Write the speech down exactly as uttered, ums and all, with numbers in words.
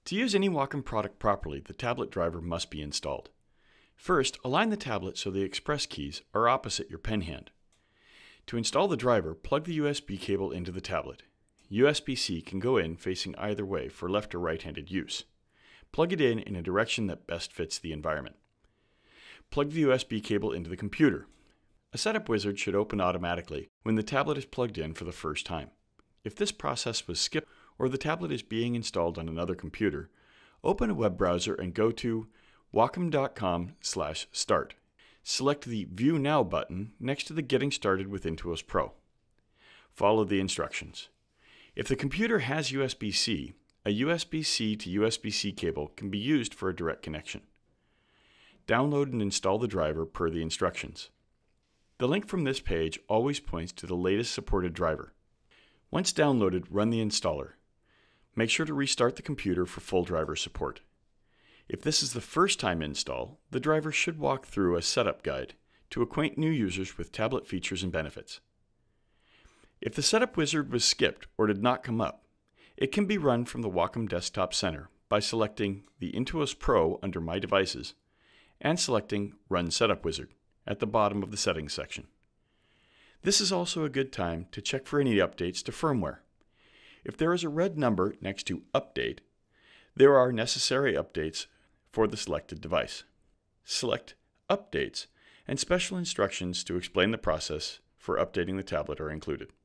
To use any Wacom product properly, the tablet driver must be installed. First, align the tablet so the express keys are opposite your pen hand. To install the driver, plug the U S B cable into the tablet. U S B C can go in facing either way for left or right-handed use. Plug it in in a direction that best fits the environment. Plug the U S B cable into the computer. A setup wizard should open automatically when the tablet is plugged in for the first time. If this process was skipped or the tablet is being installed on another computer, open a web browser and go to wacom dot com slash start. Select the View Now button next to the Getting Started with Intuos Pro. Follow the instructions. If the computer has U S B C, a U S B C to U S B C cable can be used for a direct connection. Download and install the driver per the instructions. The link from this page always points to the latest supported driver. Once downloaded, run the installer. Make sure to restart the computer for full driver support. If this is the first time install, the driver should walk through a setup guide to acquaint new users with tablet features and benefits. If the setup wizard was skipped or did not come up, it can be run from the Wacom Desktop Center by selecting the Intuos Pro under My Devices and selecting Run Setup Wizard at the bottom of the Settings section. This is also a good time to check for any updates to firmware. If there is a red number next to Update, there are necessary updates for the selected device. Select Updates, and special instructions to explain the process for updating the tablet are included.